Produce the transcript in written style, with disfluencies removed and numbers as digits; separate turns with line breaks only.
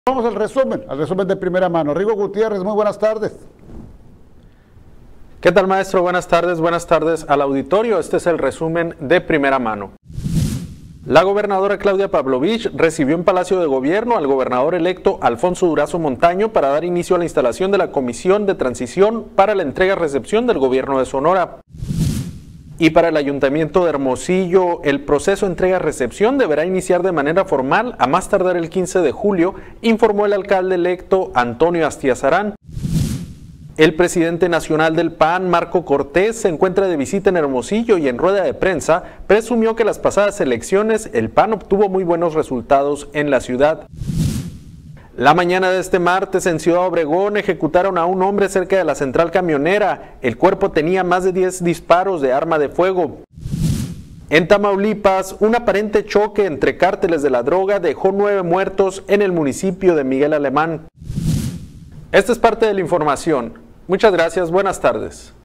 Vamos al resumen de primera mano. Rigo Gutiérrez, muy buenas tardes.
¿Qué tal, maestro? Buenas tardes al auditorio. Este es el resumen de primera mano. La gobernadora Claudia Pavlovich recibió en Palacio de Gobierno al gobernador electo Alfonso Durazo Montaño para dar inicio a la instalación de la Comisión de Transición para la entrega-recepción del gobierno de Sonora. Y para el Ayuntamiento de Hermosillo, el proceso entrega-recepción deberá iniciar de manera formal a más tardar el 15 de julio, informó el alcalde electo Antonio Astiazarán. El presidente nacional del PAN, Marco Cortés, se encuentra de visita en Hermosillo y en rueda de prensa presumió que las pasadas elecciones el PAN obtuvo muy buenos resultados en la ciudad. La mañana de este martes en Ciudad Obregón ejecutaron a un hombre cerca de la central camionera. El cuerpo tenía más de 10 disparos de arma de fuego. En Tamaulipas, un aparente choque entre cárteles de la droga dejó 9 muertos en el municipio de Miguel Alemán. Esta es parte de la información. Muchas gracias, buenas tardes.